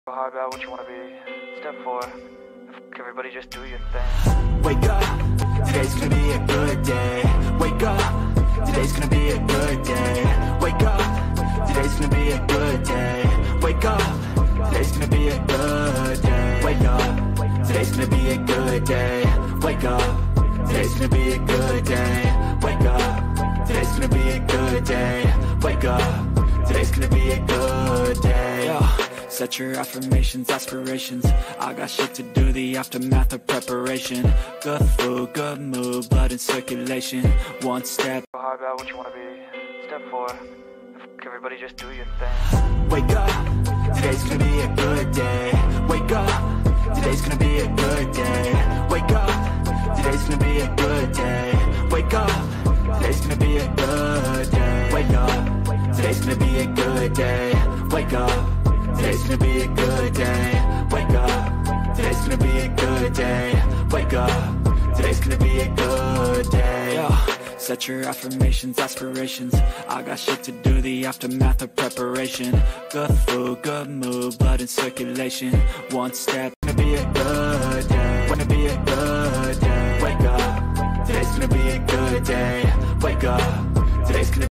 Hard about what you wanna be. Step 4. Everybody just do your thing. Wake up, today's gonna be a good day. Wake up, today's gonna be a good day. Wake up, today's gonna be a good day. Wake up, today's gonna be a good day. Wake up, today's gonna be a good day. Wake up, today's gonna be a good day. Wake up, today's gonna be a good day. Wake up, today's gonna be a good day. Set your affirmations, aspirations. I got shit to do, the aftermath of preparation. Good food, good mood, blood in circulation. One step. Hard about what you wanna be. Step 4. Everybody just do your thing. Wake up, today's gonna be a good day. Wake up, today's gonna be a good day. Wake up, today's gonna be a good day. Wake up, today's gonna be a good day. Wake up, today's gonna be a good day. Wake up, today's gonna be a good day. Wake up, today's gonna be a good day. Wake up, today's gonna be a good day. Set your affirmations, aspirations. I got shit to do, the aftermath of preparation. Good food, good mood, blood in circulation. One step, gonna be a good day. Gonna be a good day. Wake up, today's gonna be a good day. Wake up, today's gonna